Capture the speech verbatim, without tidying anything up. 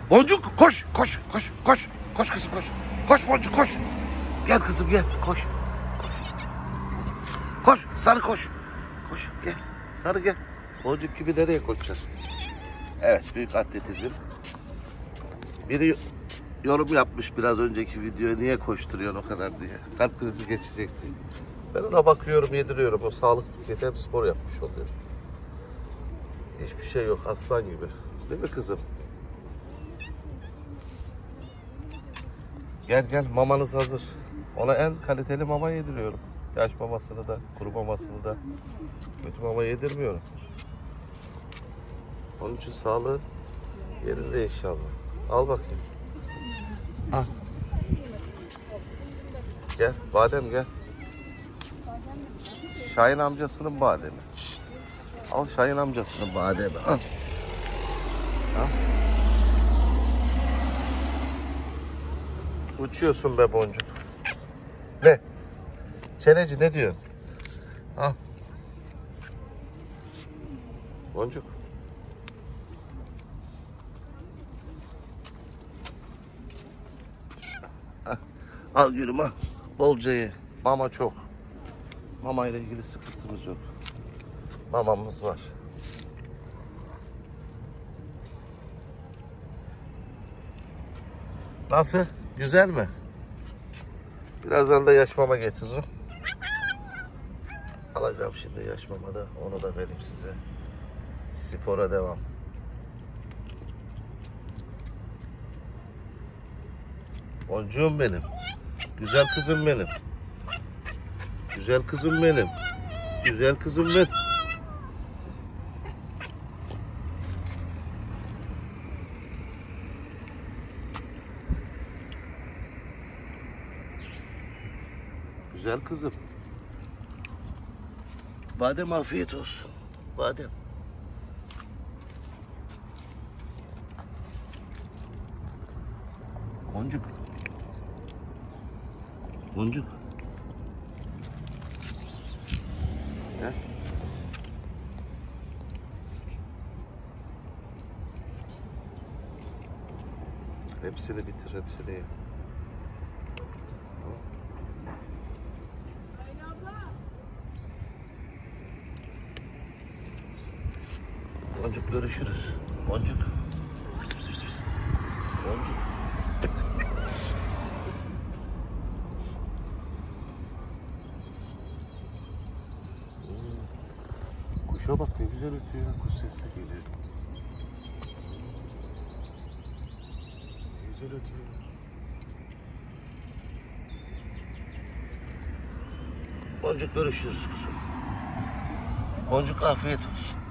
Boncuk koş koş koş koş. Koş kızım koş. Koş Boncuk koş. Gel kızım gel koş. Koş. Koş sarı koş. Koş gel. Sarı gel. Boncuk gibi nereye koşacağız? Evet büyük atletizm. Biri yorum yapmış biraz önceki videoya, niye koşturuyorsun o kadar diye. Kalp krizi geçecekti. Ben ona bakıyorum, yediriyorum. O sağlıklı hem spor yapmış oluyor. Hiçbir şey yok, aslan gibi. Değil mi kızım? Gel gel, mamanız hazır. Ona en kaliteli mama yediriyorum. Yaş mamasını da, kuru mamasını da. Kötü mama yedirmiyorum. Onun için sağlığı yerinde inşallah. Al bakayım. Al. Gel, badem gel. Şahin amcasının bademi. Al Şahin amcasının bademi. Al. Al. Uçuyorsun be Boncuk. Ne? Çeneci ne diyorsun? Al. Boncuk. Al gülüm al. Bolca ye. Mama çok. Mama ile ilgili sıkıntımız yok. Mamamız var. Nasıl? Güzel mi? Birazdan da yaş mama getiririm. Alacağım şimdi yaş mama da. Onu da vereyim size. Spora devam. Boncuğum benim. Güzel kızım benim. Güzel kızım benim. Güzel kızım benim. Güzel kızım. Badem afiyet olsun. Badem. Boncuk. Boncuk. Gel. Hepsini bitir, hepsini ye. Boncuk görüşürüz. Boncuk. Pis, pis, pis, pis. Boncuk. Kuşa bak ne güzel ötüyor. Kuş sesi geliyor. Ne güzel ötüyor. Boncuk görüşürüz kuzum. Boncuk afiyet olsun.